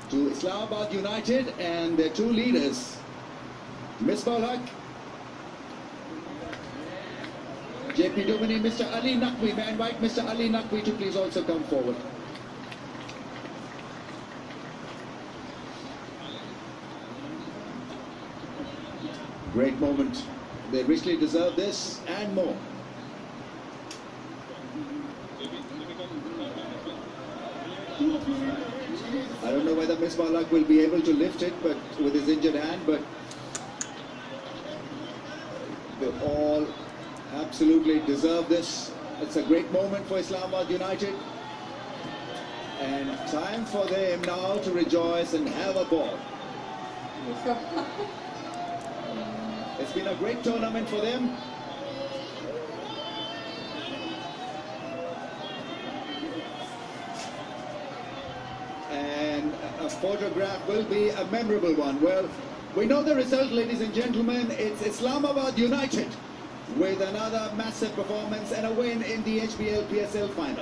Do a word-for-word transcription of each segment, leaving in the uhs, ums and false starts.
to Islamabad United and their two leaders, Misbah Haq, J P Duminy, Mister Ali Naqvi. May I invite Mister Ali Naqvi to please also come forward. Great moment. They richly deserve this and more. I don't know whether Misbah Haq will be able to lift it, but with his injured hand, but they all absolutely deserve this. It's a great moment for Islamabad United, and time for them now to rejoice and have a ball. It's been a great tournament for them. And a photograph will be a memorable one. Well, we know the result, ladies and gentlemen. It's Islamabad United with another massive performance and a win in the H B L P S L final.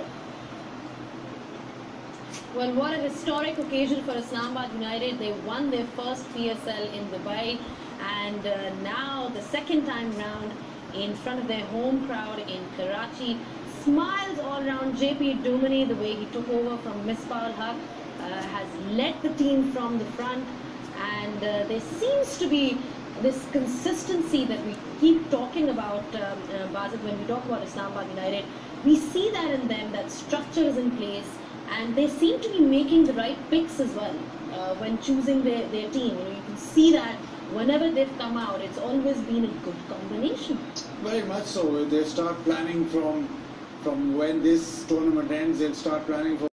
Well, what a historic occasion for Islamabad United. They won their first P S L in Dubai, and uh, now the second time round in front of their home crowd in Karachi. Smiles all around. J P Duminy, the way he took over from Misbah Haq, uh, has led the team from the front, and uh, there seems to be this consistency that we keep talking about, um, uh, Basit, when we talk about Islamabad United. We see that in them, that structure is in place, and they seem to be making the right picks as well uh, when choosing their, their team. You know, you can see that whenever they've come out, it's always been a good combination. Very much so. They start planning from from when this tournament ends. They'll start planning for